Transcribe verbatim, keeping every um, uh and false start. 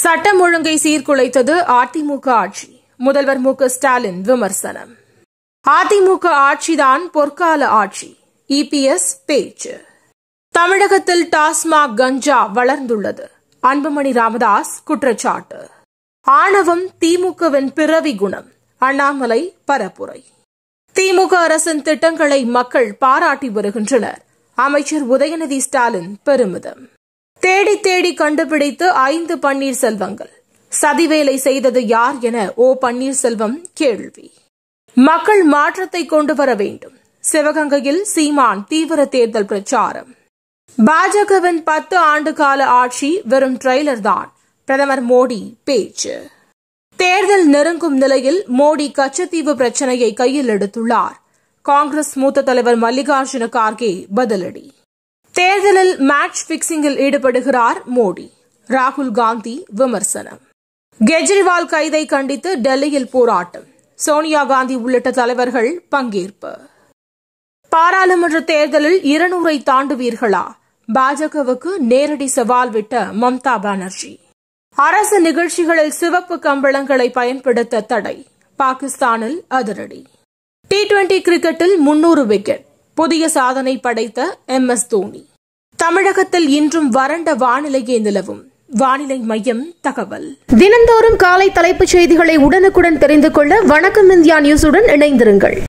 சட்டம் ஒழுங்கை சீர்குலைத்தது அதிமுக ஆட்சி. முதல்வர் மு க ஸ்டாலின் விமர்சனம். அதிமுக ஆட்சிதான் பொற்கால ஆட்சி. இ பி எஸ் பேச்சு. தமிழகத்தில் டாஸ்மாக் கஞ்சா வளர்ந்துள்ளது. அன்புமணி ராமதாஸ் குற்றச்சாட்டு. ஆணவம் திமுகவின் பிறவி குணம். அண்ணாமலை பரப்புரை. திமுக அரசின் திட்டங்களை மக்கள் பாராட்டி வருகின்றனர். அமைச்சர் உதயநிதி ஸ்டாலின் பெருமிதம். தேடி தேடி கண்டுபிடித்து ஐந்து பன்னீர்செல்வங்கள். சதிவேலை செய்தது யார் என ஓ பன்னீர்செல்வம் கேள்வி. மக்கள் மாற்றத்தை கொண்டு வர வேண்டும். சிவகங்கையில் சீமான் தீவிர தேர்தல் பிரச்சாரம். பாஜகவின் பத்து ஆண்டு கால ஆட்சி வெறும் ட்ரெய்லர் தான். பிரதமர் மோடி பேச்சு. தேர்தல் நெருங்கும் நிலையில் மோடி கச்சத்தீவு பிரச்சினையை கையில் எடுத்துள்ளார். காங்கிரஸ் மூத்த தலைவர் மல்லிகார்ஜுன கார்கே பதிலடி. தேர்தலில் மேட்ச் பிக்சிங்கில் ஈடுபடுகிறார் மோடி. ராகுல் காந்தி விமர்சனம். கெஜ்ரிவால் கைதை கண்டித்து டெல்லியில் போராட்டம். சோனியா காந்தி உள்ளிட்ட தலைவர்கள் பங்கேற்பு. பாராளுமன்ற தேர்தலில் இருநூறை தாண்டுவீர்களா? பாஜகவுக்கு நேரடி சவால் விட்ட மம்தா பானர்ஜி. அரசு நிகழ்ச்சிகளில் சிவப்பு கம்பளங்களை பயன்படுத்த தடை. பாகிஸ்தானில் அதிரடி. டி டுவெண்டி கிரிக்கெட்டில் முன்னூறு விக்கெட். புதிய சாதனை படைத்த எம் எஸ் தோனி. தமிழகத்தில் இன்றும் வறண்ட வானிலையே நிலவும். வானிலை மையம் தகவல். தினந்தோறும் காலை தலைப்புச் செய்திகளை உடனுக்குடன் தெரிந்து கொள்ள வணக்கம் இந்தியா நியூஸுடன் இணைந்திருங்கள்.